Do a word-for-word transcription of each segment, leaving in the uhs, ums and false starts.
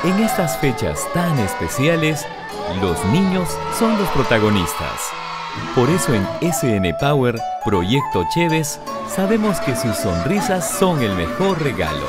En estas fechas tan especiales, los niños son los protagonistas. Por eso en S N Power, Proyecto Chévez, sabemos que sus sonrisas son el mejor regalo.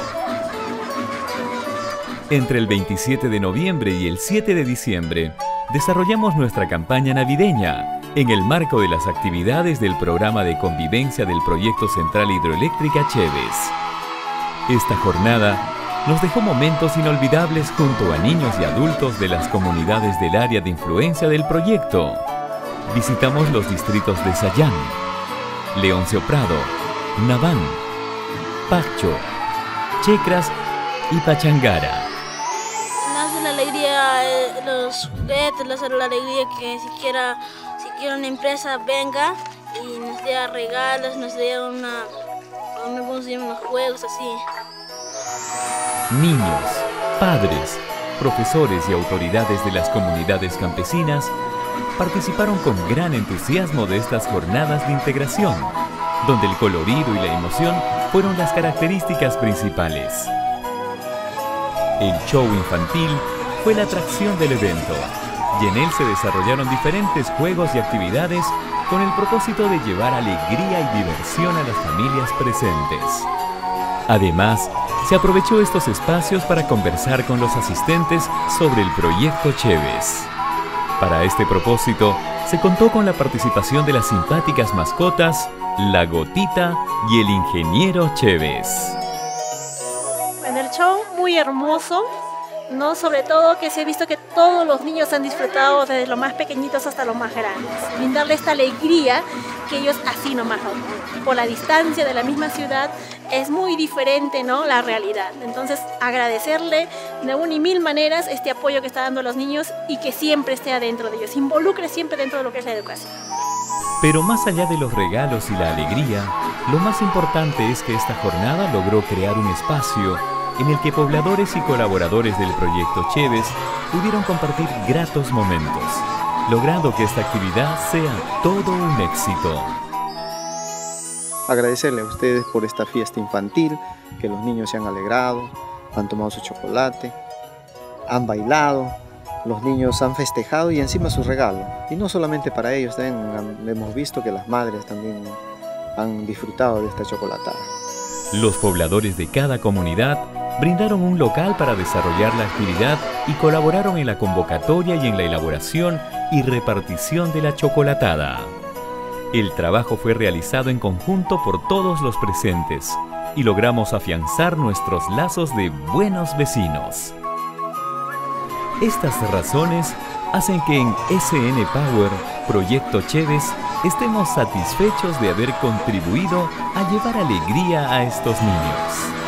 Entre el veintisiete de noviembre y el siete de diciembre, desarrollamos nuestra campaña navideña en el marco de las actividades del programa de convivencia del Proyecto Central Hidroeléctrica Chévez. Esta jornada nos dejó momentos inolvidables junto a niños y adultos de las comunidades del área de influencia del proyecto. Visitamos los distritos de Sayán, Leoncio Prado, Naván, Pacho, Checras y Pachangara. Nos hace la alegría eh, los juguetes, nos hace la alegría que siquiera, siquiera una empresa venga y nos dé regalos, nos dé una, unos, unos juegos así. Niños, padres, profesores y autoridades de las comunidades campesinas participaron con gran entusiasmo de estas jornadas de integración, donde el colorido y la emoción fueron las características principales. El show infantil fue la atracción del evento, y en él se desarrollaron diferentes juegos y actividades con el propósito de llevar alegría y diversión a las familias presentes. Además, se aprovechó estos espacios para conversar con los asistentes sobre el Proyecto Chévez. Para este propósito, se contó con la participación de las simpáticas mascotas, la Gotita y el ingeniero Chévez. En el show muy hermoso, ¿no? Sobre todo que se ha visto que todos los niños han disfrutado desde los más pequeñitos hasta los más grandes. Brindarle esta alegría que ellos así nomás, ¿no? Por la distancia de la misma ciudad es muy diferente, ¿no? La realidad. Entonces agradecerle de una y mil maneras este apoyo que está dando a los niños y que siempre esté adentro de ellos, se involucre siempre dentro de lo que es la educación. Pero más allá de los regalos y la alegría, lo más importante es que esta jornada logró crear un espacio en el que pobladores y colaboradores del Proyecto Chévez pudieron compartir gratos momentos, logrando que esta actividad sea todo un éxito. Agradecerle a ustedes por esta fiesta infantil, que los niños se han alegrado, han tomado su chocolate, han bailado, los niños han festejado y encima su regalo. Y no solamente para ellos, también hemos visto que las madres también han disfrutado de esta chocolatada. Los pobladores de cada comunidad brindaron un local para desarrollar la actividad y colaboraron en la convocatoria y en la elaboración y repartición de la chocolatada. El trabajo fue realizado en conjunto por todos los presentes y logramos afianzar nuestros lazos de buenos vecinos. Estas razones hacen que en S N Power, Proyecto Chévez, estemos satisfechos de haber contribuido a llevar alegría a estos niños.